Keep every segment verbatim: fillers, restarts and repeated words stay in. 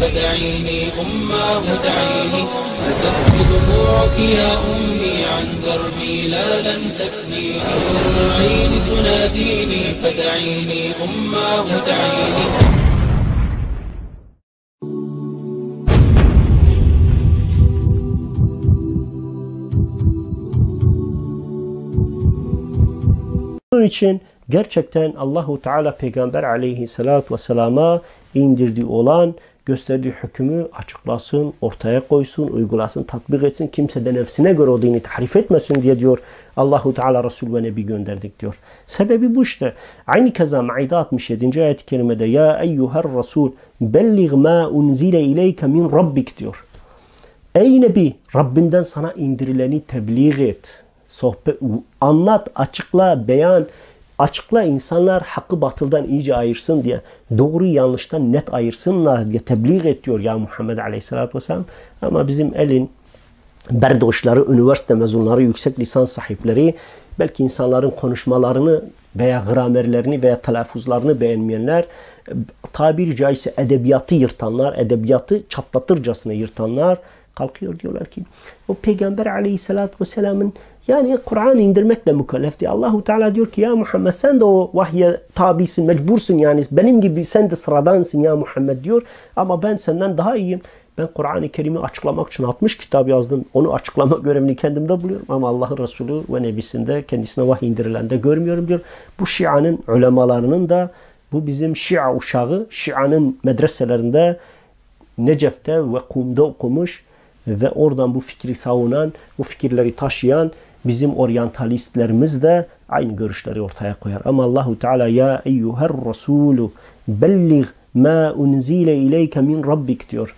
فدعيني أماه دعيني فتبكي دموعك يا أمي عن دربي لا لن تثنيني العين تناديني فدعيني أماه دعيني. Bunun için gerçekten Allahu Teala Peygamber Aleyhisselatü Vesselam'a indirdiği olan, gösterdiği hükmü açıklasın, ortaya koysun, uygulasın, tatbik etsin. Kimse de nefsine göre o dini tahrif etmesin diye diyor Allahu Teala Resul ve Nebi gönderdik diyor. Sebebi bu işte. Aynı keza Maide altmış yedinci ayet-i kerimede ya eyyuhar Resul bellig ma unzile ileyke min rabbik diyor. Ey Nebi, Rabbinden sana indirileni tebliğ et. Sohbet, anlat, açıkla, beyan, açıkla, insanlar hakkı batıldan iyice ayırsın diye, doğru yanlıştan net ayırsınlar diye tebliğ et diyor ya Muhammed Aleyhisselatü Vesselam. Ama bizim elin berdoşları, üniversite mezunları, yüksek lisans sahipleri, belki insanların konuşmalarını veya gramerlerini veya telaffuzlarını beğenmeyenler, tabiri caizse edebiyatı yırtanlar, edebiyatı çatlatırcasına yırtanlar kalkıyor diyorlar ki o Peygamber Aleyhisselatü Vesselam'ın yani Kur'an'ı indirmekle mükellefti. Allahu Teala diyor ki ya Muhammed sen de o vahye tabisin, mecbursun yani benim gibi sen de sıradansın ya Muhammed diyor. Ama ben senden daha iyiyim. Ben Kur'an-ı Kerim'i açıklamak için altmış kitap yazdım. Onu açıklama görevini kendimde buluyorum. Ama Allah'ın Resulü ve Nebisinde kendisine vahiy indirilende görmüyorum diyor. Bu Şia'nın ulemalarının da bu bizim Şia uşağı Şia'nın medreselerinde Necef'te ve Kum'da okumuş ve oradan bu fikri savunan, bu fikirleri taşıyan bizim oryantalistlerimiz de aynı görüşleri ortaya koyar. Ama Allahu Teala ya eyyuher Resulü bellig ma unzile ileyke min rabbik diyor.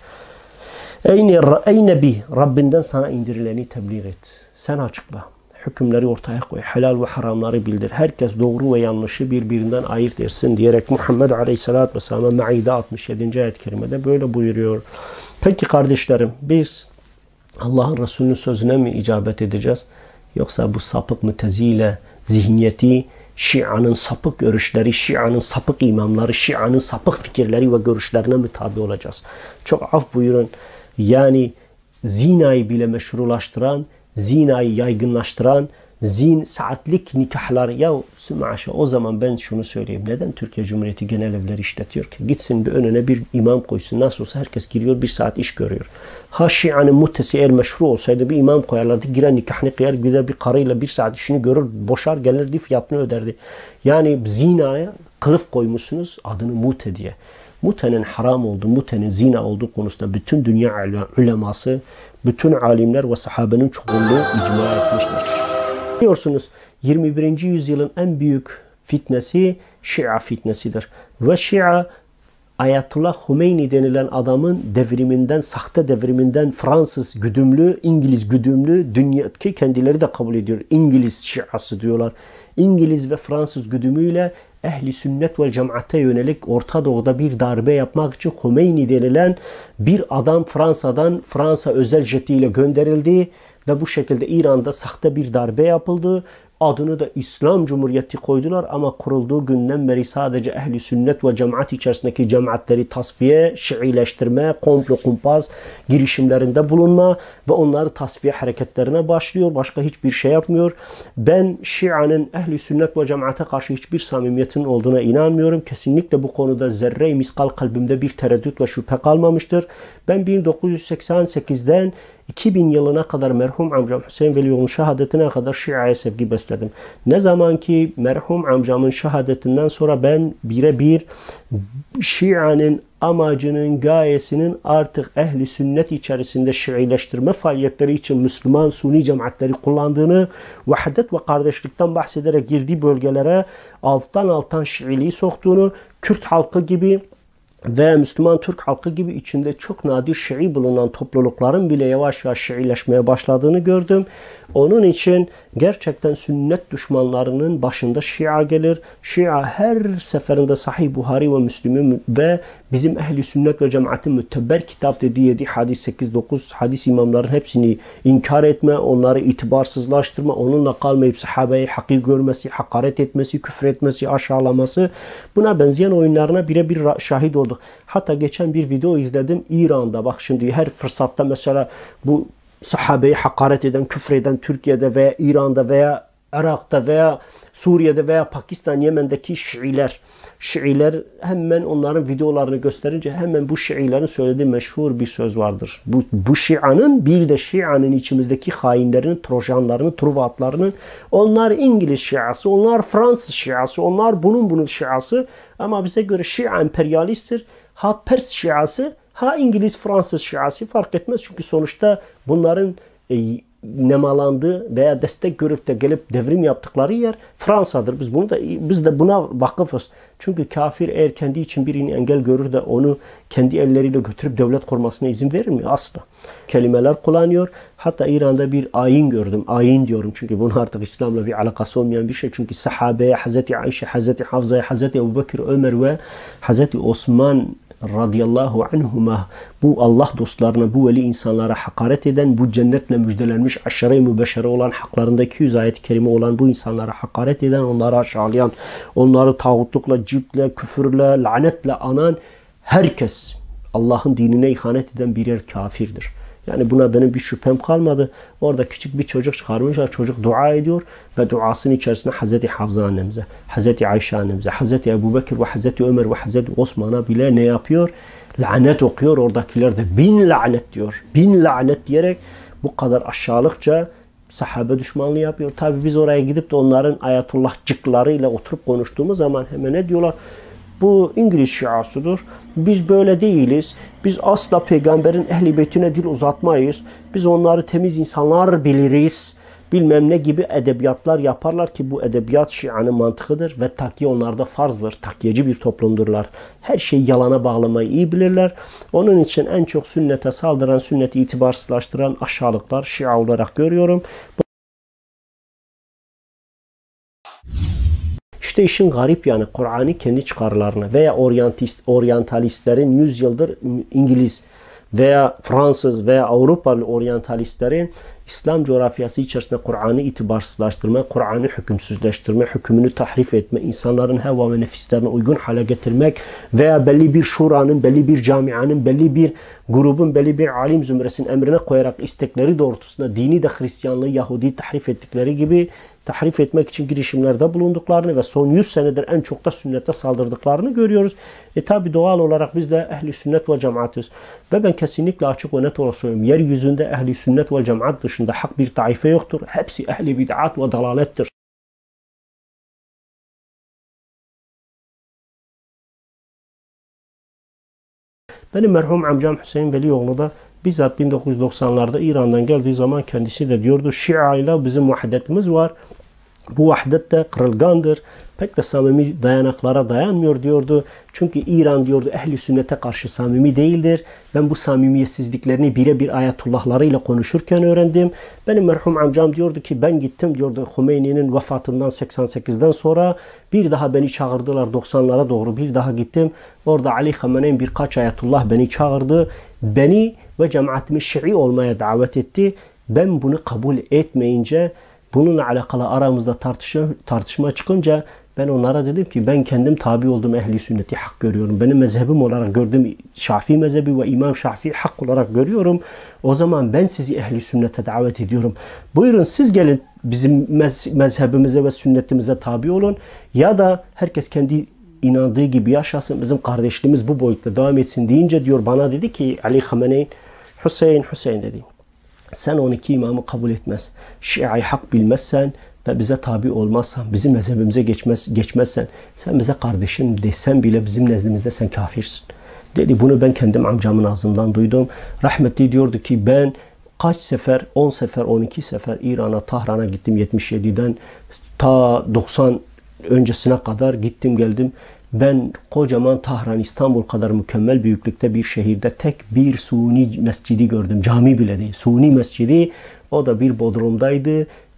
Ey, ey Nebi, Rabbinden sana indirileni tebliğ et. Sen açıkla. Hükümleri ortaya koy. Helal ve haramları bildir. Herkes doğru ve yanlışı birbirinden ayırt etsin diyerek Muhammed Aleyhisselatü Vesselam'a Maide altmış yedinci ayet-i kerimede böyle buyuruyor. Peki kardeşlerim, biz Allah'ın Resulü'nün sözüne mi icabet edeceğiz? Yoksa bu sapık mütezile zihniyeti, Şia'nın sapık görüşleri, Şia'nın sapık imamları, Şia'nın sapık fikirleri ve görüşlerine mi tabi olacağız? Çok af buyurun. Yani zinayı bile meşrulaştıran, zinayı yaygınlaştıran, zin, saatlik nikahlar. Ya Sümaşa, o zaman ben şunu söyleyeyim. Neden Türkiye Cumhuriyeti genel evleri işletiyor ki? Gitsin bir önüne bir imam koysun. Nasıl olsa herkes giriyor, bir saat iş görüyor. Ha Şia'nın muhtesi eğer meşru olsaydı bir imam koyarlardı. Giren nikahını kıyar, gider bir karıyla bir saat işini görür, boşar gelirdi, fiyatını öderdi. Yani zinaya kılıf koymuşsunuz adını mute diye. Mute'nin haram olduğu, mute'nin zina olduğu konusunda bütün dünya uleması, bütün alimler ve sahabenin çoğunluğu icma etmiştir. Biliyorsunuz yirmi birinci yüzyılın en büyük fitnesi Şia fitnesidir. Ve Şia Ayetullah Hümeyni denilen adamın devriminden, sahte devriminden Fransız güdümlü, İngiliz güdümlü, dünya ki kendileri de kabul ediyor. İngiliz Şiası diyorlar. İngiliz ve Fransız güdümüyle ehli sünnet ve cemaate yönelik Orta Doğu'da bir darbe yapmak için Hümeyni denilen bir adam Fransa'dan Fransa özel jetiyle gönderildi ve bu şekilde İran'da sahte bir darbe yapıldı. Adını da İslam Cumhuriyeti koydular ama kurulduğu günden beri sadece ehli sünnet ve cemaat içerisindeki cemaatleri tasfiye, şiileştirme, komplo kumpas girişimlerinde bulunma ve onları tasfiye hareketlerine başlıyor. Başka hiçbir şey yapmıyor. Ben Şia'nın ehli sünnet ve cemaate karşı hiçbir samimiyetin olduğuna inanmıyorum. Kesinlikle bu konuda zerre-i miskal kalbimde bir tereddüt ve şüphe kalmamıştır. Ben bin dokuz yüz seksen sekizden iki bin yılına kadar merhum amcam Hüseyin Velioğlu'nun şehadetine kadar Şia'ya sevgi besledim. Ne zaman ki merhum amcamın şehadetinden sonra ben birebir Şia'nın amacının, gayesinin artık ehli sünnet içerisinde Şiileştirme faaliyetleri için Müslüman Suni cemaatleri kullandığını, vahdet ve kardeşlikten bahsederek girdiği bölgelere alttan alttan Şiiliği soktuğunu, Kürt halkı gibi ve Müslüman Türk halkı gibi içinde çok nadir Şii bulunan toplulukların bile yavaş yavaş Şiileşmeye başladığını gördüm. Onun için gerçekten sünnet düşmanlarının başında Şia gelir. Şia her seferinde Sahih Buhari ve Müslim'i ve bizim ehli sünnet ve cemaatin mütebber kitap dediği yedi hadis, sekiz dokuz hadis imamların hepsini inkar etme, onları itibarsızlaştırma, onunla kalmayıp sahabeyi hakir görmesi, hakaret etmesi, küfür etmesi, aşağılaması, buna benzeyen oyunlarına birebir şahit olduk. Hatta geçen bir video izledim İran'da. Bak şimdi her fırsatta mesela bu sahabeyi hakaret eden, küfreden Türkiye'de veya İran'da veya Irak'ta veya Suriye'de veya Pakistan, Yemen'deki Şiiler, Şiiler hemen onların videolarını gösterince hemen bu Şiilerin söylediği meşhur bir söz vardır. Bu, bu Şia'nın bir de Şia'nın içimizdeki hainlerinin, trojanlarının, truvatlarının, onlar İngiliz Şiası, onlar Fransız Şiası, onlar bunun bunun Şiası, ama bize göre Şia emperyalisttir. Ha Pers Şiası, ha İngiliz Fransız Şiası fark etmez, çünkü sonuçta bunların e, nemalandığı veya destek görüp de gelip devrim yaptıkları yer Fransa'dır. Biz bunu da biz de buna vakıfız. Çünkü kafir eğer kendi için birini engel görür de onu kendi elleriyle götürüp devlet kurmasına izin verir mi? Asla. Kelimeler kullanıyor. Hatta İran'da bir ayin gördüm. Ayin diyorum çünkü bunun artık İslam'la bir alakası olmayan bir şey. Çünkü sahabeye, Hazreti Ayşe, Hazreti Hafza'ya, Hazreti Ebubekir, Ömer ve Hazreti Osman radıyallahu anhuma, bu Allah dostlarına, bu veli insanlara hakaret eden, bu cennetle müjdelenmiş aşere-i mübeşşere olan, haklarında iki yüz ayet-i kerime olan bu insanlara hakaret eden, onları aşağılayan, onları tağutlukla, ciptle, küfürle, lanetle anan herkes Allah'ın dinine ihanet eden birer kafirdir. Yani buna benim bir şüphem kalmadı. Orada küçük bir çocuk çıkarmışlar. Çocuk dua ediyor ve duasının içerisinde Hazreti Hafza annemize, Hazreti Ayşe annemize, Hazreti Ebubekir ve Hazreti Ömer ve Hazreti Osman'a bile ne yapıyor? Lanet okuyor. Oradakiler de bin lanet diyor. Bin lanet diyerek bu kadar aşağılıkça sahabe düşmanlığı yapıyor. Tabi biz oraya gidip de onların ayatullahcıklarıyla oturup konuştuğumuz zaman hemen ne diyorlar? Bu İngiliz Şiasıdır. Biz böyle değiliz. Biz asla peygamberin ehli beytine dil uzatmayız. Biz onları temiz insanlar biliriz. Bilmem ne gibi edebiyatlar yaparlar ki bu edebiyat Şia'nın mantığıdır ve takiye onlarda farzdır. Takiyeci bir toplumdurlar. Her şeyi yalana bağlamayı iyi bilirler. Onun için en çok sünnete saldıran, sünneti itibarsızlaştıran aşağılıklar Şia olarak görüyorum. İşte işin garip yanı, Kur'an'ı kendi çıkarlarına veya oryantist, oryantalistlerin yüz yıldır İngiliz veya Fransız veya Avrupalı oryantalistlerin İslam coğrafyası içerisinde Kur'an'ı itibarsızlaştırma, Kur'an'ı hükümsüzleştirme, hükmünü tahrif etme, insanların heva ve nefislerine uygun hale getirmek veya belli bir şuranın, belli bir camianın, belli bir grubun, belli bir alim zümresinin emrine koyarak istekleri doğrultusunda dini de Hristiyanlığı, Yahudi tahrif ettikleri gibi tahrif etmek için girişimlerde bulunduklarını ve son yüz senedir en çok da sünnete saldırdıklarını görüyoruz. E tabi doğal olarak biz de ehli sünnet ve cemaatiz. Ve ben kesinlikle açık ve net olarak söylüyorum. Yeryüzünde ehli sünnet ve cemaat dışında hak bir taife yoktur. Hepsi ehli bid'at ve dalalettir. Benim merhum amcam Hüseyin Velioğlu da bizzat bin dokuz yüz doksanlarda İran'dan geldiği zaman kendisi de diyordu, Şia ile bizim vahdetimiz var. Bu vahdet de kırılgandır. Pek de samimi dayanaklara dayanmıyor diyordu. Çünkü İran diyordu ehli sünnete karşı samimi değildir. Ben bu samimiyetsizliklerini birebir ayetullahlarıyla konuşurken öğrendim. Benim merhum amcam diyordu ki ben gittim diyordu Hümeyni'nin vefatından seksen sekizden sonra bir daha beni çağırdılar doksanlara doğru bir daha gittim. Orada Ali Khamenei birkaç ayetullah beni çağırdı. Beni ve cemaatimi Şii olmaya davet etti. Ben bunu kabul etmeyince bununla alakalı aramızda tartışma, tartışma çıkınca ben onlara dedim ki ben kendim tabi olduğum ehli sünneti hak görüyorum. Benim mezhebim olarak gördüğüm Şafii mezhebi ve İmam Şafii hak olarak görüyorum. O zaman ben sizi ehli sünnete davet ediyorum. Buyurun siz gelin bizim mez mezhebimize ve sünnetimize tabi olun. Ya da herkes kendi inandığı gibi yaşasın. Bizim kardeşliğimiz bu boyutta devam etsin deyince diyor bana dedi ki Ali Khamenei, Hüseyin Hüseyin dedi. Sen on iki imamı kabul etmez. Şia'yı hak bilmezsen ve bize tabi olmazsan, bizim mezhebimize geçmez, geçmezsen, sen bize kardeşim desen bile bizim nezdimizde sen kafirsin. Dedi bunu ben kendim amcamın ağzından duydum. Rahmetli diyordu ki ben kaç sefer, on sefer, on iki sefer İran'a, Tahran'a gittim yetmiş yediden ta doksan öncesine kadar gittim geldim. Ben kocaman Tahran, İstanbul kadar mükemmel büyüklükte bir şehirde tek bir Suni mescidi gördüm. Cami bile değil. Suni mescidi. O da bir bodrumdaydı.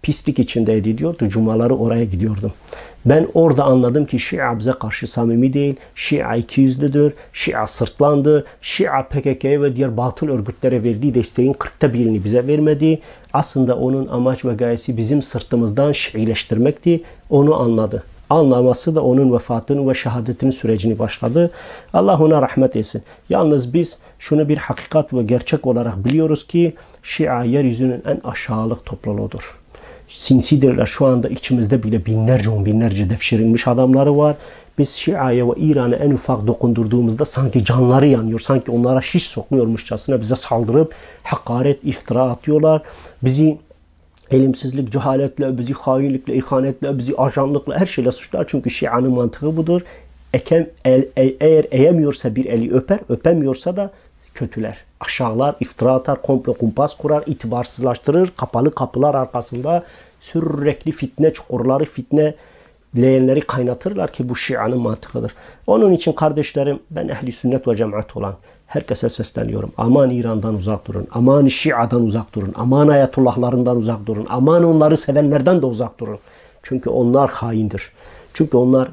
pislik içindeydi diyordu. Cumaları oraya gidiyordum. Ben orada anladım ki Şia bize karşı samimi değil. Şia ikiyüzlüdür. Şia sırtlandı. Şia P K K'ye ve diğer batıl örgütlere verdiği desteğin kırkta birini bize vermedi. Aslında onun amaç ve gayesi bizim sırtımızdan Şiileştirmekti. Onu anladı. Anlaması da onun vefatının ve şehadetinin sürecini başladı. Allah ona rahmet etsin. Yalnız biz şunu bir hakikat ve gerçek olarak biliyoruz ki Şia yeryüzünün en aşağılık topluluğudur. Sinsidirler. Şu anda içimizde bile binlerce on binlerce devşirilmiş adamları var. Biz Şia'ya ve İran'a en ufak dokundurduğumuzda sanki canları yanıyor. Sanki onlara şiş sokuyormuşçasına bize saldırıp hakaret, iftira atıyorlar. Bizi elimsizlik, cehaletle, bizi hainlikle, ihanetle, bizi ajanlıkla her şeyle suçlar. Çünkü Şia'nın mantığı budur. Ekem, el, e, eğer eğemiyorsa bir eli öper, öpemiyorsa da kötüler. Aşağılar, iftira atar, komplo kumpas kurar, itibarsızlaştırır. Kapalı kapılar arkasında sürekli fitne çukurları, fitne leğenleri kaynatırlar ki bu Şia'nın mantığıdır. Onun için kardeşlerim, ben ehli sünnet ve cemaat olan herkese sesleniyorum. Aman İran'dan uzak durun. Aman Şia'dan uzak durun. Aman ayatullahlarından uzak durun. Aman onları sevenlerden de uzak durun. Çünkü onlar haindir. Çünkü onlar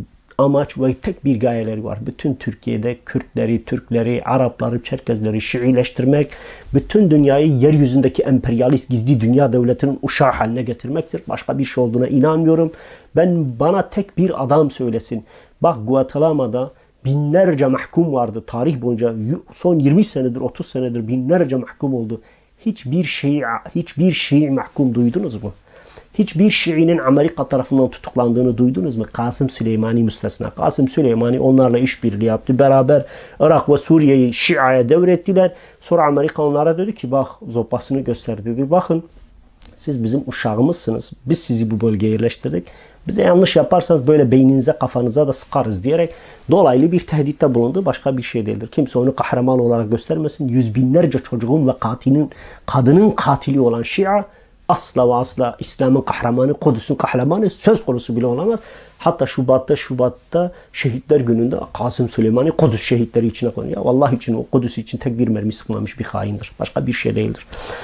amaç ve tek bir gayeleri var. Bütün Türkiye'de Kürtleri, Türkleri, Arapları, Çerkezleri Şiileştirmek, bütün dünyayı yeryüzündeki emperyalist gizli dünya devletinin uşağı haline getirmektir. Başka bir şey olduğuna inanmıyorum. Ben bana tek bir adam söylesin. Bak Guatemala'da binlerce mahkum vardı. Tarih boyunca son yirmi senedir, otuz senedir binlerce mahkum oldu. Hiçbir Şii, hiçbir Şii mahkum duydunuz mu? Hiçbir Şii'nin Amerika tarafından tutuklandığını duydunuz mu? Kasım Süleymani müstesna. Kasım Süleymani onlarla işbirliği yaptı. Beraber Irak ve Suriye'yi Şia'ya devrettiler. Sonra Amerika onlara dedi ki bak zopasını gösterdi dedi. Bakın siz bizim uşağımızsınız. Biz sizi bu bölgeye yerleştirdik. Bize yanlış yaparsanız böyle beyninize kafanıza da sıkarız diyerek dolaylı bir tehditte bulundu. Başka bir şey değildir. Kimse onu kahraman olarak göstermesin. Yüz binlerce çocuğun ve katilin, kadının katili olan Şia asla ve asla İslam'ın kahramanı, Kudüs'ün kahramanı söz konusu bile olamaz. Hatta Şubat'ta Şubat'ta Şehitler Günü'nde Kasım Süleymani Kudüs şehitleri içine konuyor. Ya vallahi için o Kudüs için tek bir mermi sıkmamış bir haindir. Başka bir şey değildir.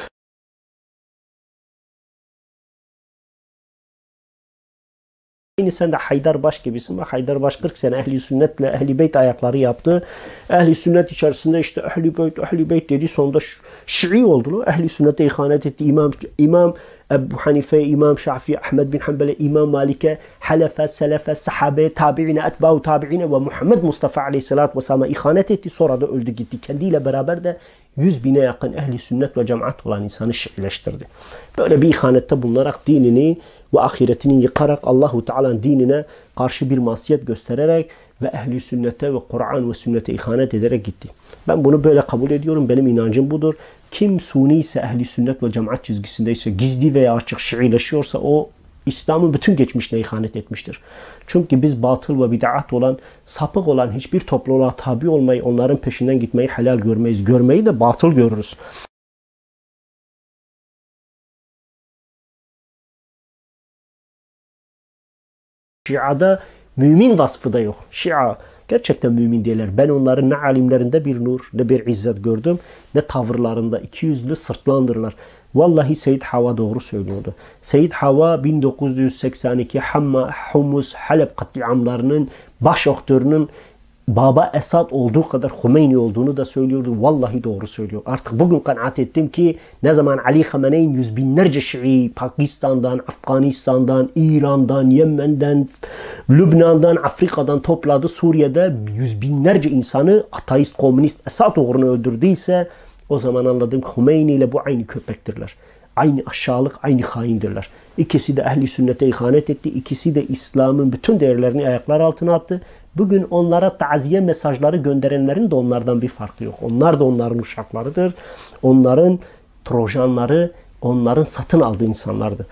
Aynı sen de Haydarbaş gibisin. Bak Haydarbaş kırk sene ehli sünnetle ehli beyt ayakları yaptı. Ehli sünnet içerisinde işte ehli beyt ehli beyt dedi. Sonunda Şii oldu. Ehli sünnete ihanet etti. İmam İmam Ebu Hanife, İmam Şafii, Ahmed bin Hanbel'e, İmam Malik'e, Halefe, Selefe, Sahabe, Tabi'ine, Etba'u Tabi'ine ve Muhammed Mustafa Aleyhisselatü Vesselam'a ihanet etti. Sonra da öldü gitti. Kendiyle beraber de yüz bine yakın ehli sünnet ve cemaat olan insanı Şiileştirdi. Böyle bir ihanette bulunarak dinini ve ahiretini yıkarak Allahu Teala'nın dinine karşı bir masiyet göstererek ve ehli sünnete ve Kur'an ve sünnete ihanet ederek gitti. Ben bunu böyle kabul ediyorum. Benim inancım budur. Kim suni ise ehli sünnet ve cemaat çizgisindeyse, gizli veya açık Şiileşiyorsa o İslam'ın bütün geçmişine ihanet etmiştir. Çünkü biz batıl ve bid'at olan, sapık olan hiçbir topluluğa tabi olmayı, onların peşinden gitmeyi helal görmeyiz. Görmeyi de batıl görürüz. Şia'da mümin vasfı da yok. Şia gerçekten mümin değiller. Ben onların ne alimlerinde bir nur, ne bir izzet gördüm, ne tavırlarında ikiyüzlü sırtlandırlar. Vallahi Seyyid Hava doğru söylüyordu. Seyyid Hava bin dokuz yüz seksen iki Hamma, Humus, Halep katliamlarının baş aktörünün Baba Esad olduğu kadar Hümeyni olduğunu da söylüyordu. Vallahi doğru söylüyor. Artık bugün kanaat ettim ki ne zaman Ali Khamenei'nin yüz binlerce Şii Pakistan'dan, Afganistan'dan, İran'dan, Yemen'den, Lübnan'dan, Afrika'dan topladı. Suriye'de yüz binlerce insanı ateist, komünist Esad uğruna öldürdüyse o zaman anladım ki Hümeyni ile bu aynı köpektirler. Aynı aşağılık, aynı haindirler. İkisi de ehli sünnete ihanet etti. İkisi de İslam'ın bütün değerlerini ayaklar altına attı. Bugün onlara taziye mesajları gönderenlerin de onlardan bir farkı yok. Onlar da onların uşaklarıdır. Onların trojanları, onların satın aldığı insanlardır.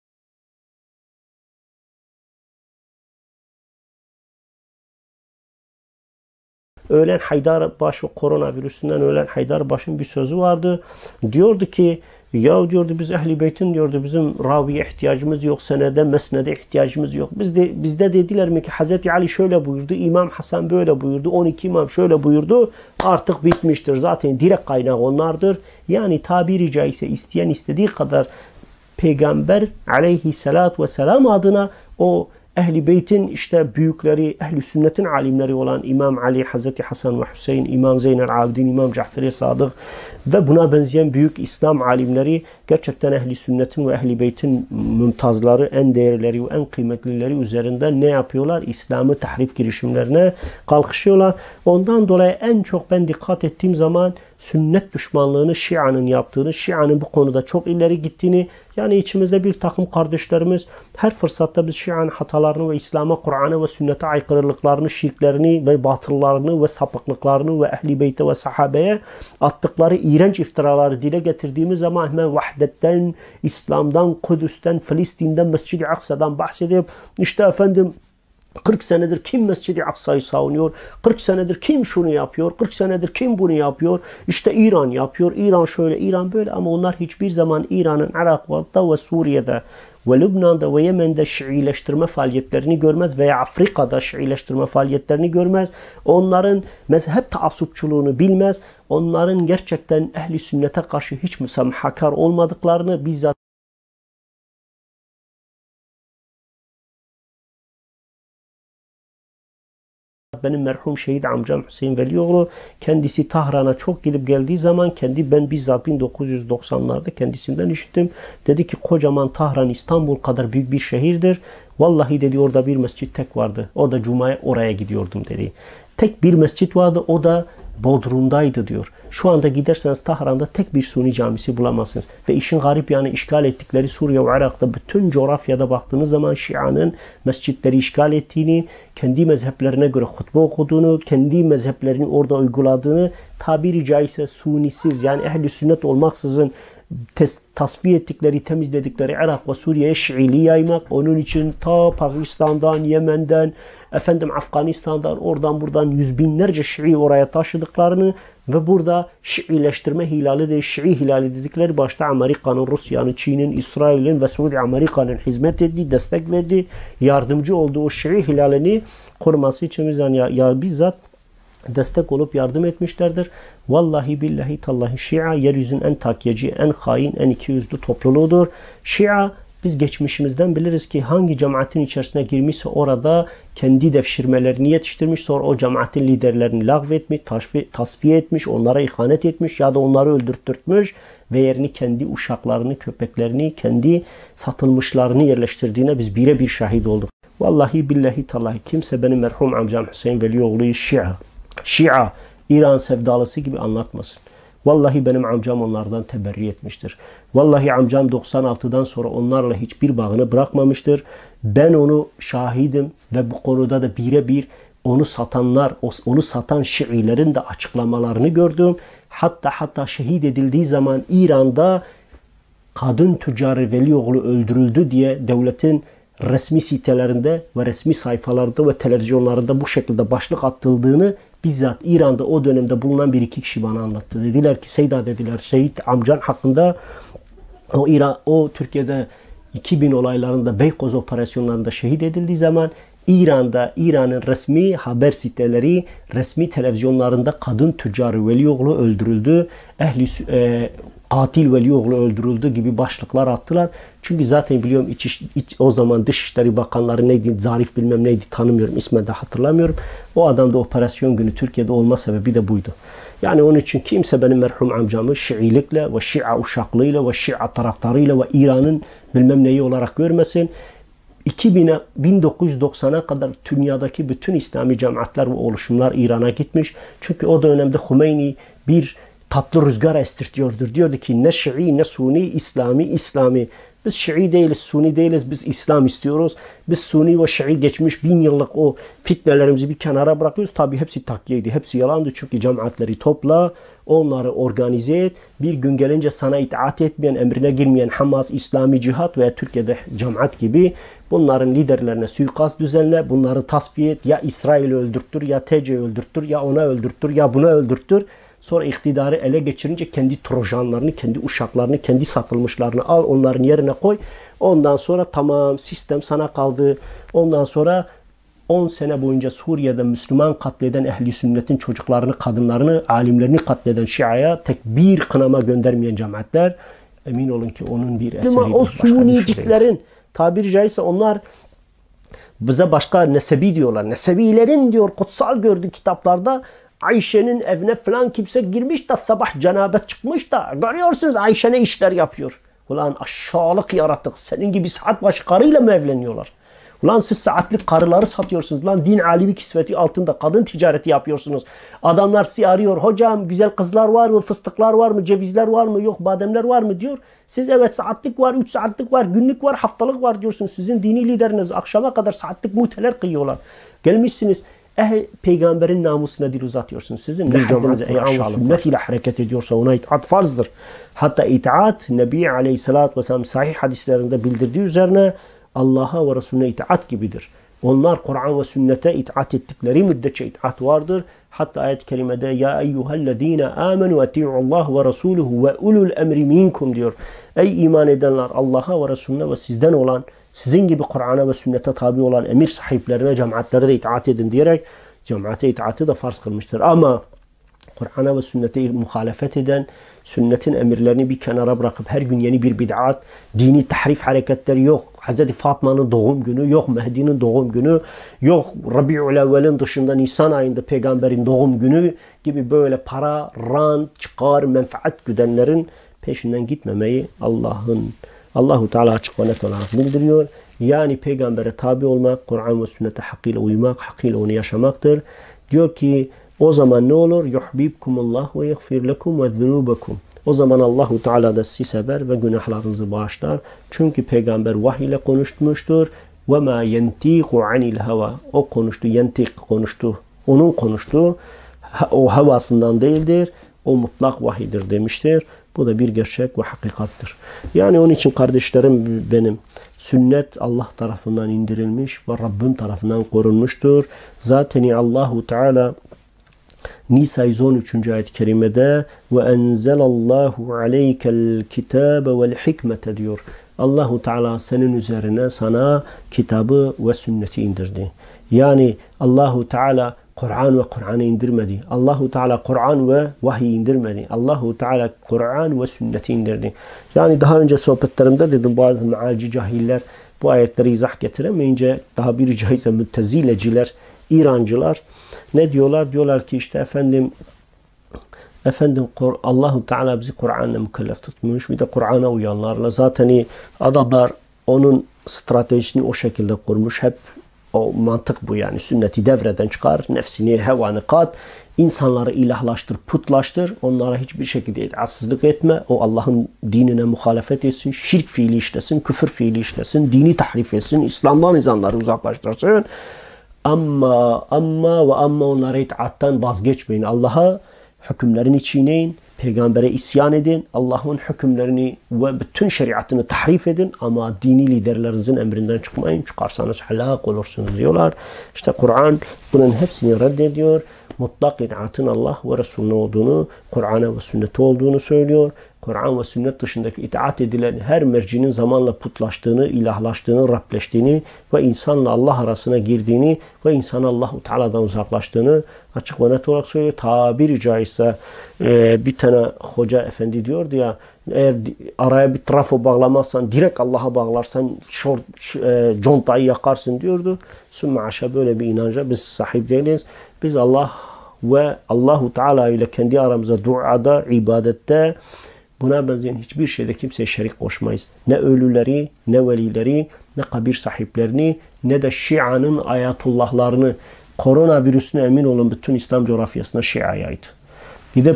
Ölen Haydarbaş, o koronavirüsünden ölen Haydarbaş'ın bir sözü vardı. Diyordu ki, ya diyordu biz Ehl-i Beyt'in diyordu bizim raviye ihtiyacımız yok, senede, mesnede ihtiyacımız yok. Biz de, bizde dediler mi ki Hazreti Ali şöyle buyurdu, İmam Hasan böyle buyurdu, on iki imam şöyle buyurdu, artık bitmiştir. Zaten direkt kaynağı onlardır. Yani tabiri caizse isteyen istediği kadar Peygamber aleyhissalatü vesselam adına o Ehl-i Beyt'in işte büyükleri, Ehl-i Sünnet'in alimleri olan İmam Ali, Hazreti Hasan ve Hüseyin, İmam Zeynel Abidin, İmam Cafer-i Sadık ve buna benzeyen büyük İslam alimleri gerçekten Ehl-i Sünnet'in ve Ehl-i Beyt'in mümtazları, en değerleri ve en kıymetlileri üzerinden ne yapıyorlar? İslam'ı tahrif girişimlerine kalkışıyorlar. Ondan dolayı en çok ben dikkat ettiğim zaman sünnet düşmanlığını Şia'nın yaptığını, Şia'nın bu konuda çok ileri gittiğini, yani içimizde bir takım kardeşlerimiz her fırsatta biz Şia'nın hatalarını ve İslam'a, Kur'an'a ve sünnete aykırılıklarını, şirklerini ve batıllarını ve sapıklıklarını ve Ehl-i Beyt'e ve sahabeye attıkları iğrenç iftiraları dile getirdiğimiz zaman hemen vahdetten, İslam'dan, Kudüs'ten, Filistin'den, Mescid-i Aksa'dan bahsedip işte efendim kırk senedir kim Mescid-i Aksa'yı savunuyor? kırk senedir kim şunu yapıyor? kırk senedir kim bunu yapıyor? İşte İran yapıyor. İran şöyle, İran böyle, ama onlar hiçbir zaman İran'ın Irak'ta ve Suriye'de ve Lübnan'da ve Yemen'de Şiileştirme faaliyetlerini görmez veya Afrika'da Şiileştirme faaliyetlerini görmez. Onların mezhep taassupçuluğunu bilmez. Onların gerçekten ehli sünnete karşı hiç müsamahakar olmadıklarını bizzat benim merhum şehit amcam Hüseyin Velioğlu kendisi Tahran'a çok gidip geldiği zaman kendi ben bizzat bin dokuz yüz doksanlarda kendisinden işittim. Dedi ki kocaman Tahran İstanbul kadar büyük bir şehirdir. Vallahi dedi orada bir mescit tek vardı. O da Cuma'ya oraya gidiyordum dedi. Tek bir mescit vardı, o da Bodrum'daydı diyor. Şu anda giderseniz Tahran'da tek bir Suni camisi bulamazsınız. Ve işin garip yanı işgal ettikleri Suriye ve Irak'ta bütün coğrafyada baktığınız zaman Şia'nın mescitleri işgal ettiğini, kendi mezheplerine göre hutbe okuduğunu, kendi mezheplerini orada uyguladığını, tabiri caizse Sunisiz yani ehli sünnet olmaksızın tasfiye ettikleri, temizledikleri Irak ve Suriye'ye Şiiliği yaymak, onun için ta Pakistan'dan, Yemen'den, efendim Afganistan'dan, oradan buradan yüz binlerce Şii oraya taşıdıklarını ve burada Şiileştirme hilali de Şii hilali dedikleri başta Amerika'nın, Rusya'nın, Çin'in, İsrail'in ve Suudi Amerika'nın hizmet ettiği, destek verdiği, yardımcı olduğu o Şii hilalini koruması için yani ya, ya bizzat destek olup yardım etmişlerdir. Vallahi billahi tallahi Şia yeryüzünün en takyeci, en hain, en ikiyüzlü topluluğudur. Şia biz geçmişimizden biliriz ki hangi cemaatin içerisine girmişse orada kendi devşirmelerini yetiştirmiş, sonra o cemaatin liderlerini lağvetmiş, tasfiye etmiş, onlara ihanet etmiş ya da onları öldürtmüş ve yerini kendi uşaklarını, köpeklerini, kendi satılmışlarını yerleştirdiğine biz birebir şahit olduk. Vallahi billahi tallahi kimse benim merhum amcam Hüseyin Velioğlu'yu Şia, Şia, İran sevdalısı gibi anlatmasın. Vallahi benim amcam onlardan teberri etmiştir. Vallahi amcam doksan altıdan sonra onlarla hiçbir bağını bırakmamıştır. Ben onu şahidim ve bu konuda da birebir onu satanlar, onu satan Şiilerin de açıklamalarını gördüm. Hatta hatta şehit edildiği zaman İran'da kadın tüccarı Velioğlu öldürüldü diye devletin resmi sitelerinde ve resmi sayfalarda ve televizyonlarında bu şekilde başlık atıldığını bizzat İran'da o dönemde bulunan bir iki kişi bana anlattı. Dediler ki Seyda dediler şehit amcan hakkında o İran, o Türkiye'de iki bin olaylarında Beykoz operasyonlarında şehit edildiği zaman İran'da İran'ın resmi haber siteleri, resmi televizyonlarında kadın tüccarı Velioğlu öldürüldü, ehli e, katil Velioğlu öldürüldü gibi başlıklar attılar. Çünkü zaten biliyorum iç, iç, iç, o zaman Dışişleri Bakanları neydi, Zarif bilmem neydi tanımıyorum, ismen de hatırlamıyorum. O adam da operasyon günü Türkiye'de olma sebebi de buydu. Yani onun için kimse benim merhum amcamı Şiilikle ve Şia uşaklığıyla ve Şia taraftarıyla ve İran'ın bilmem neyi olarak görmesin. iki bine, bin dokuz yüz doksana kadar dünyadaki bütün İslami cemaatler ve oluşumlar İran'a gitmiş. Çünkü o dönemde Hümeyni bir tatlı rüzgar estirtiyordur. Diyordu ki ne Şii ne Suni, İslami, İslami. Biz Şii değiliz, Suni değiliz, biz İslam istiyoruz. Biz Suni ve Şii geçmiş bin yıllık o fitnelerimizi bir kenara bırakıyoruz. Tabi hepsi takkiyeydi, hepsi yalandı. Çünkü cemaatleri topla, onları organize et. Bir gün gelince sana itaat etmeyen, emrine girmeyen Hamas, İslami Cihat veya Türkiye'de cemaat gibi bunların liderlerine suikast düzenle, bunları tasfiye et. Ya İsrail'i öldürttür, ya T C'yi öldürttür, ya ona öldürttür, ya buna öldürttür. Sonra iktidarı ele geçirince kendi trojanlarını, kendi uşaklarını, kendi satılmışlarını al, onların yerine koy. Ondan sonra tamam sistem sana kaldı. Ondan sonra on sene boyunca Suriye'de Müslüman katleden ehli sünnetin çocuklarını, kadınlarını, alimlerini katleden Şia'ya tek bir kınama göndermeyen cemaatler emin olun ki onun bir eseri. Ama o Sunniciklerin tabiri caizse onlar bize başka nesebi diyorlar. Nesebilerin diyor kutsal gördüğü kitaplarda Ayşe'nin evine falan kimse girmiş da sabah cenabet çıkmış da görüyorsunuz Ayşe ne işler yapıyor. Ulan aşağılık yaratık. Senin gibi saat başı karıyla mı evleniyorlar? Ulan siz saatlik karıları satıyorsunuz. Lan din alimi kisveti altında kadın ticareti yapıyorsunuz. Adamlar sizi arıyor. Hocam güzel kızlar var mı? Fıstıklar var mı? Cevizler var mı? Yok bademler var mı diyor. Siz evet saatlik var, üç saatlik var, günlük var, haftalık var diyorsunuz. Sizin dini lideriniz akşama kadar saatlik muteler kıyıyorlar. Gelmişsiniz. Eh, peygamberin namusuna dil uzatıyorsunuz. Sizin bir cemaatinize eğer sünnet ile hareket ediyorsa ona itaat farzdır. Hatta itaat Nebi Aleyhisselatü Vesselam sahih hadislerinde bildirdiği üzerine Allah'a ve Resulüne itaat gibidir. Onlar Kur'an ve sünnete itaat ettikleri müddetçe itaat vardır. Hatta ayet-i kerimede ya eyyühellezine amenu eti'ullaha ve rasuluhu ve ulul emri minkum diyor. Ey iman edenler Allah'a ve Resulüne ve sizden olan, sizin gibi Kur'an'a ve sünnete tabi olan emir sahiplerine, cemaatlere de itaat edin diyerek cemaate itaati de farz kılmıştır. Ama Kur'an'a ve sünnete muhalefet eden, sünnetin emirlerini bir kenara bırakıp her gün yeni bir bid'at, dini tahrif hareketleri yok. Hazreti Fatma'nın doğum günü yok, Mehdi'nin doğum günü yok, Rabi'ül Evvel'in dışında Nisan ayında peygamberin doğum günü gibi böyle para, rant, çıkar, menfaat güdenlerin peşinden gitmemeyi Allah'ın Allahu Teala açık ve net olarak bildiriyor. Yani peygambere tabi olmak, Kur'an ve sünnete hakkıyla uymak, hakkıyla onu yaşamaktır. Diyor ki o zaman ne olur? Yuhbibkumullah ve yaghfir lekum ve zunubakum. O zaman Allahu Teala da sizi sever ve günahlarınızı bağışlar. Çünkü peygamber vahiy ile konuşmuştur. Ve ma yentiqu anil hava. O konuştu, yentik konuştu. Onun konuştuğu o havasından değildir. O mutlak vahidir demiştir. Bu da bir gerçek ve hakikattır. Yani onun için kardeşlerim benim, sünnet Allah tarafından indirilmiş ve Rabbim tarafından korunmuştur. Zaten Allahu Teala Nisa yüz on üçüncü ayet-i kerimede ve enzelallahu aleykel kitabe vel hikmete diyor. Allahu Teala senin üzerine sana kitabı ve sünneti indirdi. Yani Allahu Teala Kur'an ve Kur'an'ı indirmedi. Allahu Teala Kur'an ve vahiy indirmedi. Allahu Teala Kur'an ve sünneti indirdi. Yani daha önce sohbetlerimde dedim bazı mealci cahiller bu ayetleri izah getiremeyince daha bir caizse müttezileciler, İrancılar ne diyorlar? Diyorlar ki işte efendim efendim Allahu Teala bizi Kur'an'la mükellef tutmuş. Bir de Kur'an'a uyanlarla. Zaten adamlar onun stratejisini o şekilde kurmuş. Hep o mantık bu yani. Sünneti devreden çıkar. Nefsini, hevanı kat. İnsanları ilahlaştır, putlaştır. Onlara hiçbir şekilde itaatsizlik etme. O Allah'ın dinine muhalefet etsin. Şirk fiili işlesin. Küfür fiili işlesin. Dini tahrif etsin. İslam'dan insanları uzaklaştırsın. Ama ama ve ama onlara itaattan vazgeçmeyin. Allah'a hükümlerini çiğneyin. Peygambere isyan edin. Allah'ın hükümlerini ve bütün şeriatını tahrif edin. Ama dini liderlerinizin emrinden çıkmayın. Çıkarsanız helak olursunuz diyorlar. İşte Kur'an bunun hepsini reddediyor. Mutlak itaatın Allah ve Resulüne olduğunu, Kur'an'a ve sünnete olduğunu söylüyor. Kur'an ve sünnet dışındaki itaat edilen her mercinin zamanla putlaştığını, ilahlaştığını, Rableştiğini ve insanla Allah arasına girdiğini ve insan Allah-u Teala'dan uzaklaştığını açık ve net olarak söylüyor. Tabiri caizse e, bir tane hoca efendi diyordu ya, eğer araya bir trafo bağlamazsan, direkt Allah'a bağlarsan şort, e, contayı yakarsın diyordu. Sümme aşağı böyle bir inanca biz sahip değiliz. Biz Allah ve Allahu Teala ile kendi aramızda duada, ibadette, buna benzeyen hiçbir şeyde kimseye şerik koşmayız. Ne ölüleri, ne velileri, ne kabir sahiplerini, ne de Şia'nın ayatullahlarını. Koronavirüsüne emin olun bütün İslam coğrafyasına Şia yaydı. Gidip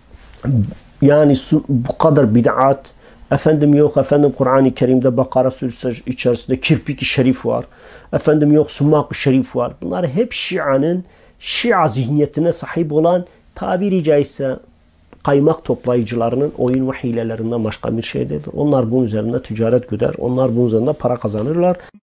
yani bu kadar bid'at, efendim yok efendim Kur'an-ı Kerim'de Bakara suresi içerisinde kirpik-i şerif var. Efendim yok sumak-ı şerif var. Bunlar hep Şia'nın, Şia zihniyetine sahip olan tabiri caizse kaymak toplayıcılarının oyun ve hilelerinden başka bir şey değildir. Onlar bunun üzerinde ticaret güder. Onlar bunun üzerinde para kazanırlar.